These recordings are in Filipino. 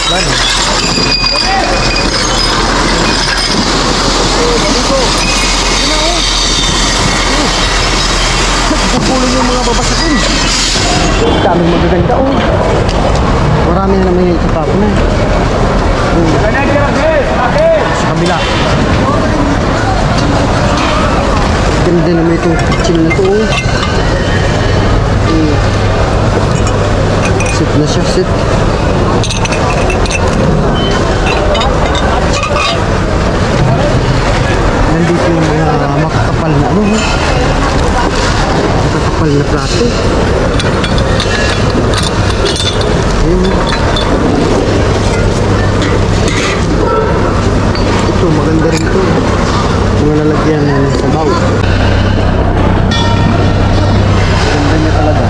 Plan. Pupulong yung mga babasakin. Daming magaganda oh. Marami na naman yung itapapo na. Sa kabila. Ganda naman itong kitchen na ito oh. Sit na siya, sit. Nandito yung mga makakapal na ano makakapal na plato. Ayun. Ito maganda rin ito. Mga lalagyan ng sabaw. Ganda niya talaga.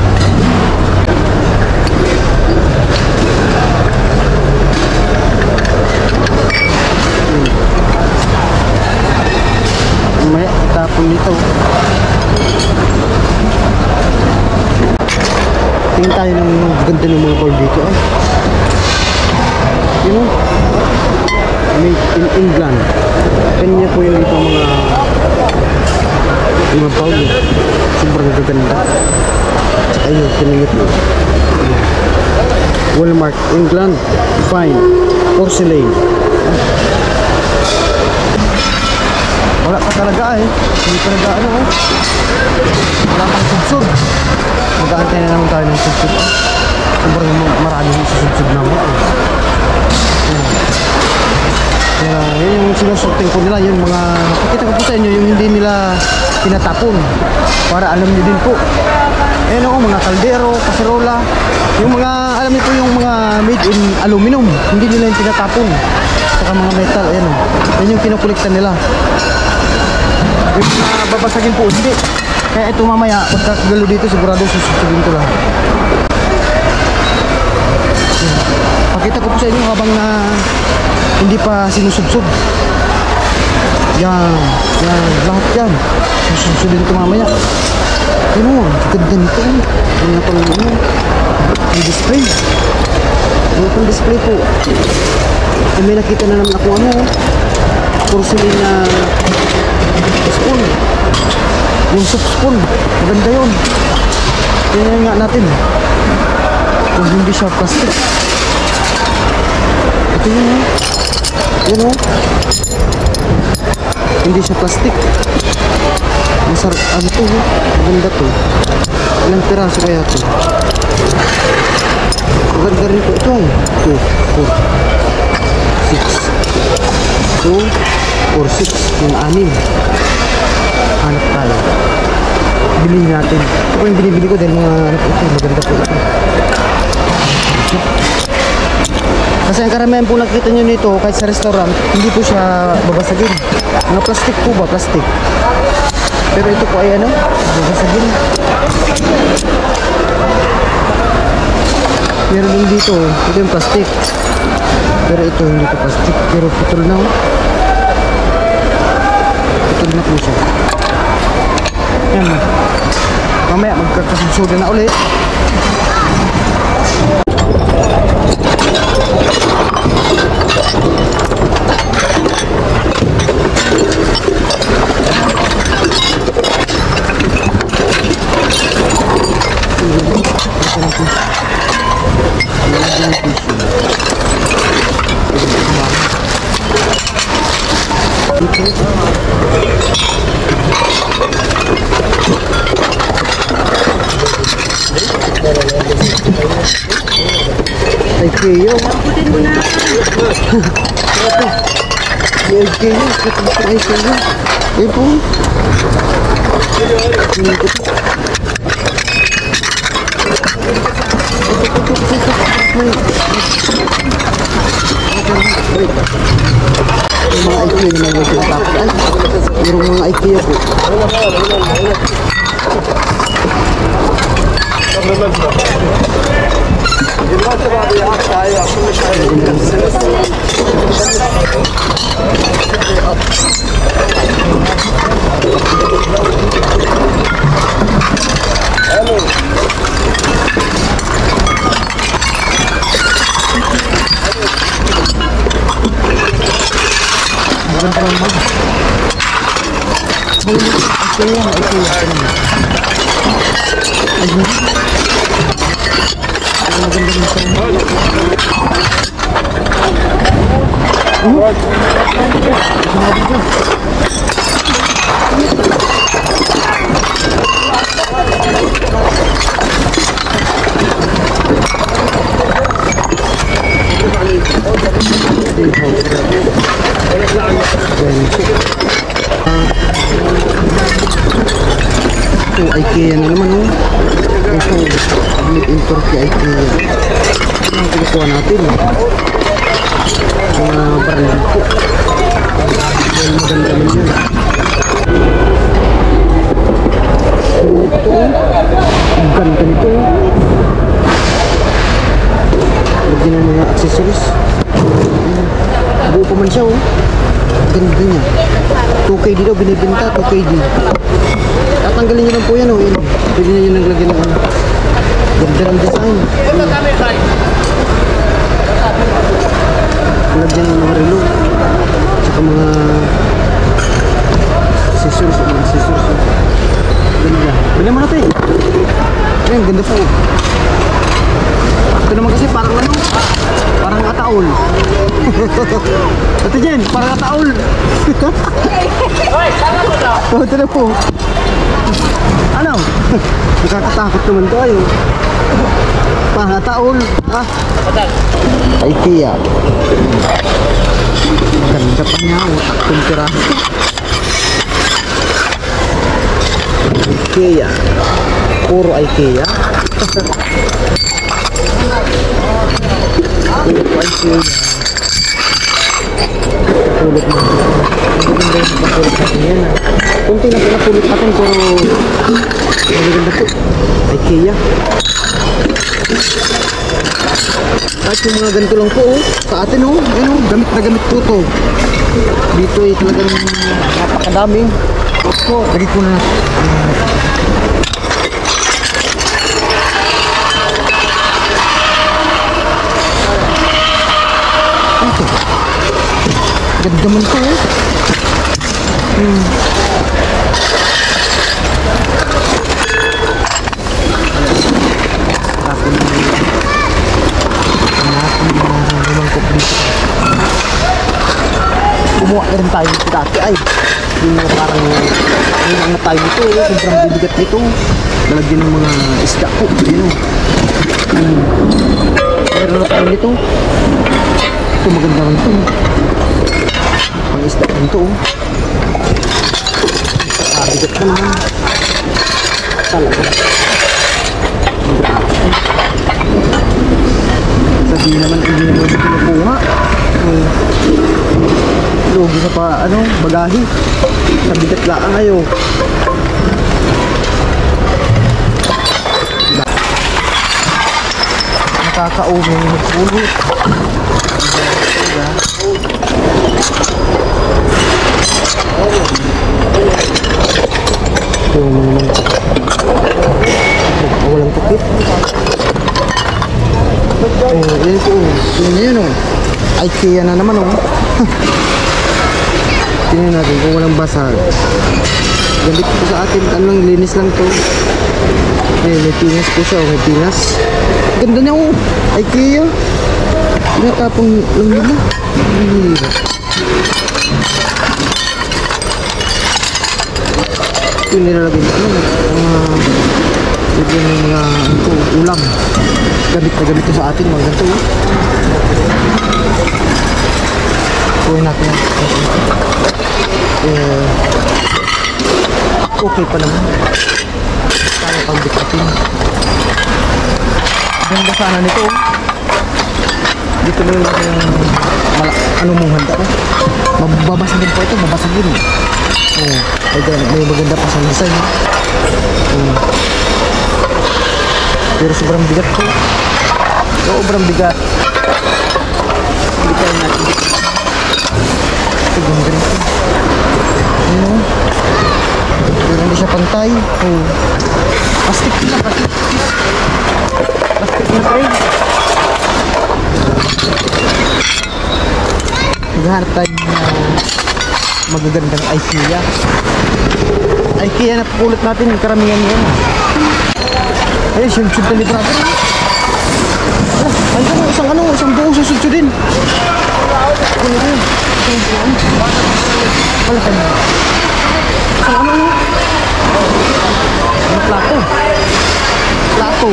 Mamaya itapon nito. Tingin tayo ng ganda ng mga board dito ay. You know, made in England. Kanya po yung ito mga bowl. Sobrang gaganda. Tsaka yun, pinangit mo. Walmart, England, fine porcelain. Wala pa talaga eh. Hindi pa nag-ano eh. Wala pang sudsud. Mag-aantay na naman tayo ng sudsud. Sobrang marami yung sudsud naman eh. Yun yung sinusorting ko nila. Yung mga, pakita ko po sa inyo yung hindi nila tinatapon. Para alam nyo din po. Ayan o, mga kaldero, kaserola. Yung mga, alam niyo po yung mga made in aluminum. Hindi nila yung tinatapon. Saka mga metal, ayan o. Yan yung kinukuliktan nila. Yung babasagin po, hindi. Kaya ito mamaya, pagkakagalo dito, sigurado susugin ko lang. Pakita ko po sa inyo habang hindi pa sinusubsub. Yan, lahat yan. Susubsubin ko mamaya. Yun o, ganda nito. Mga pang yung display. Mga pang display po. May nakita na naman ako porcelain na spoon. Yung soup spoon. Maganda yun. Tingnan nga natin. Kung hindi siya plastic. Ito yun o. Yun o. Hindi siya plastic. Masarap. Ano to? Maganda to. Ilang piraso kaya to? Maganda rin po. Ito ay 2, 4, 6 2, 4, 6 yung 6. Hanap tayo. Bilhin natin. Ito po yung binibili ko dahil mga ano po ito. Maganda po ito. Kasi ang karamihan po nakikita nyo nito kahit sa restaurant, hindi po siya babasagin. Mga plastic po ba? Plastic. Pero ito po ay ano? Babasagin. Meron din dito. Ito yung plastic. Pero ito hindi po plastic. Pero putol na. Putol na po siya. Yan. Mamaya magkakasusuda na ulit. Ay kayo. Pagkutin mo na. Ay kayo. Ay kayo. Ay po. Yung mga IKEA na nagtatapos. Yung mga IKEA po. Maganda lang mag. Okay yan. Ay, maganda lang sa ito IKEA na naman oh. Ito public import kay IKEA. Ano ang pinagawa natin mga barangay po. Well, maganda naman yun. Ito ang ganda nito. Lagyan ng mga accessories. Buo pa man siya oh. Ganda niya. 2K dito binibenta, 2KD. Tatanggalin nyo lang po yan oh. Pwede na yun naglagyan ng ganda ng design. Lagyan ng mga relo. Tsaka mga accessories. Ganda. Bili mo natin. Ayan, ganda po. Ito naman kasi parang ano, parang ataol. Ito dyan, parang ataol. Oh, ito na po. Ano? Nakakatakot naman tayo. Parang ataol. Ah. IKEA. Ganda pa niya. Utak piraso. IKEA. Puro IKEA. Napulot mo. Maganda yung napulot natin yan. Kunti na po napulot natin pero maganda po. IKEA. Kahit yung mga ganito lang po sa atin ayun gamit na gamit po to. Dito ay talagang napakadami. Lagi ko na ganda man to Kumuha na rin tayo dito dati ay yung mga parang yung na tayo dito sobrang bibigat nito. Lalagyan ng mga isda po yun meron na tayo dito. Ito maganda rin ito. Pang isda rin ito bigat ka naman talaga. Sabihin naman hindi naman ito nakuha. Lugi sa pa bagahe sa bigat laan ayo. Nakakaumi yung magpulot. Ito naman walang tukit. Yan po yun IKEA na naman tingnan natin kung walang basag. Galit po sa atin lang linis lang to. May pinas po siya may pinas. Ganda niya IKEA. Natapong lang nila. Ito yung nilalagay yung mga ulam. Gamit na gamit sa atin mga ganito kuhin natin yan. Okay pa naman kaya pagbitin. Ganda sana nito dito na yung mong handa mababasagin po ito mabasagin may maganda pa sa design pero sobrang bigat po sobrang bigat hindi tayo natin ito ganda rin pero hindi siya pantay plastic na tray maghanap tayo magagandang IKEA. IKEA na pulot natin, karamihan yan. Ayun, sud-sud na ni brother. Ay, isang buong susud din. Ano yun? Wala ka na. Ano plato? Plato.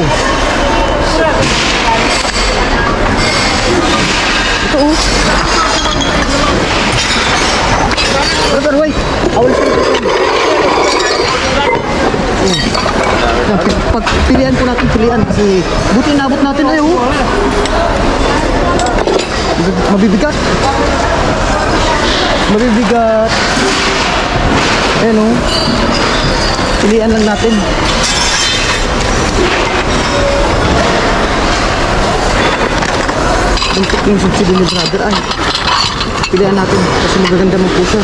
Ito oh. Brother, wait. Awal sa ito. Pagpilian po natin kasi buti nabot natin ay oh. Mabibigat. Ayan oh. Pilian lang natin. Buntik yung subsidi ni brother ay. Pilihan natin kasi magaganda mo po siya.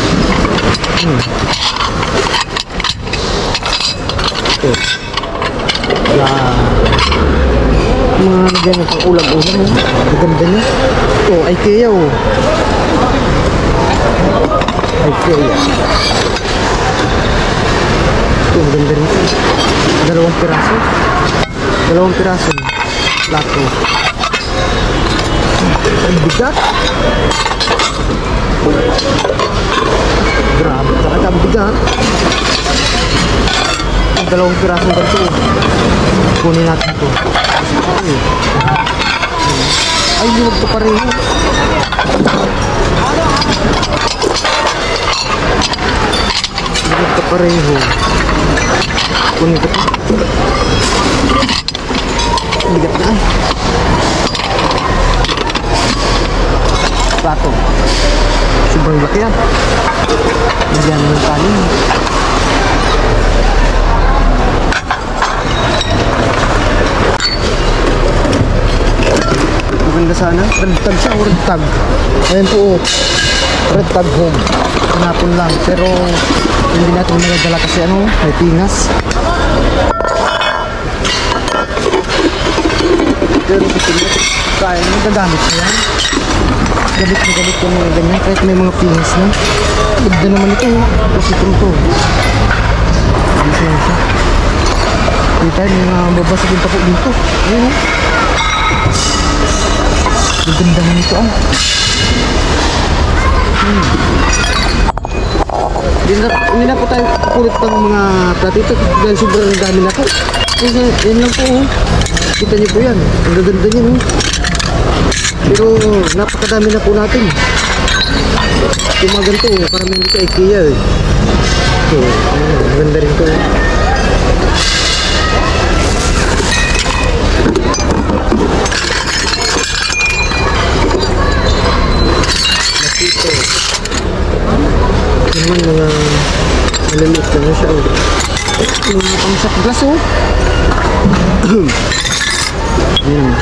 Ito. Mga ganyan pang ulam-ulam oh. Maganda niya. Ito, IKEA oh. IKEA. Ito, maganda rin. Dalawang piraso. Plato. Ang bigat. Grabe talaga ang bigat. Ang dalawang piraso ganito. Kunin natin ito. Ay, hindi magpapareho. Hindi magpapareho. Kunin ko ito. Bigat na ay. Plato. Sobrang laki yan. Bigyan ng kanin. Maganda sana. Red tag siya o red tag. Ayan po o. Red tag home. Hanapon lang. Pero hindi natin nagadala kasi ano, may pingas. Pero kasi kaya nagagamit siya yan. Galit yung mga ganyan kahit may mga pingas na. Ganda naman ito. Kasi ito. Galit na siya. Kita may mga babasagin pa po dito. Ayun o. Ganda naman ito ah. Hindi na po tayo kulit pang mga plato ito dahil sobrang dami na po. Yan lang po oh. Kita niyo po yan. Ang gaganda niya oh. Pero napakadami na po natin. Yung mga ganito oh. Parang hindi ka IKEA eh. So, maganda rin ito oh. Nakito. Naman mga maliliit lang siya oh. Yung pang shot glass oh. Ayan.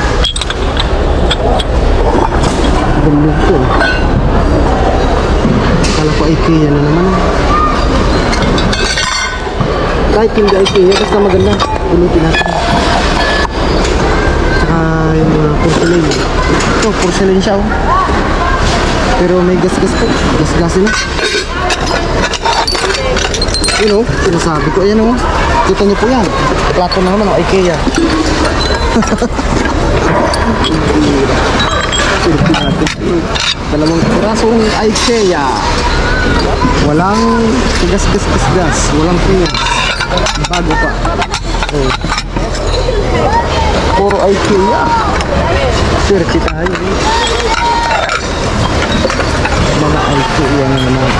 Ganda ito. Akala ko IKEA na naman. Kahit hindi IKEA, basta maganda. Ulitin natin. Tsaka yung mga porcelain. Ito, porcelain siya oh. Pero may gas-gas po. Gas-gasin na. Yun oh, sinasabi ko. Ayan oh. Kita niyo po yan. Plato na naman oh, IKEA. Silipin natin. Dalawang pirasong IKEA. Walang gas-gas-gas-gas. Walang pingas. Bago pa. Oh. Puro IKEA. Swerte tayo. Mga IKEA na naman.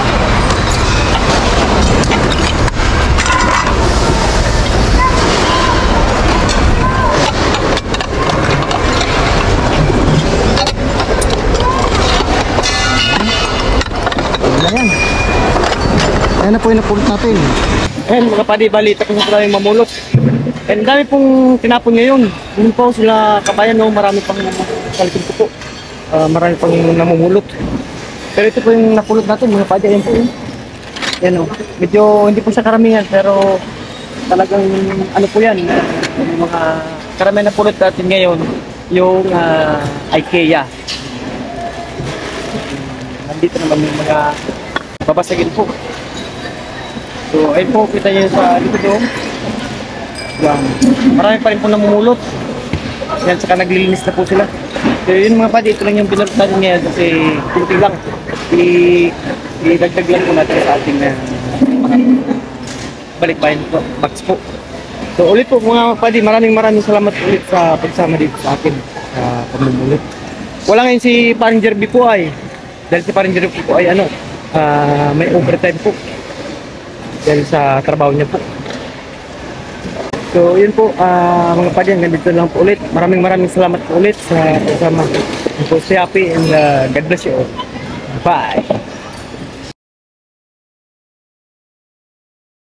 Ayan na po yung napulot natin. Ayan mga padi, bali tapos na pala yung mamulot. And dami pong tinapon ngayon. Doon po sila kabayan, no? Marami pang kalikod ko po. Marami pang namumulot. Pero ito po yung napulot natin mga padi. Ayan po yun. Ayan o. Medyo hindi po siya karamihan pero talagang ano po yan. Yung mga karamihan na pulot natin ngayon yung IKEA. Nandito naman yung mga babasagin po. So ayun po, kita niyo sa likod doon. Yan. Marami pa rin po namumulot. Yan, saka naglilinis na po sila. So yun mga padi, ito lang yung pinulutan ngayon kasi kunti lang. Idagdag lang po natin sa ating balikbayan po, box po. So ulit po mga padi, maraming salamat ulit sa pagsama dito sa akin sa pamumulit. Wala ngayon si Paring Jerby po ay, dahil si Paring Jerby po ay may overtime po dahil sa trabaho niya po. So yun po mga padi, hanggang dito lang po ulit. Maraming salamat po ulit sa pagsama. Po stay happy and God bless you all. Bye!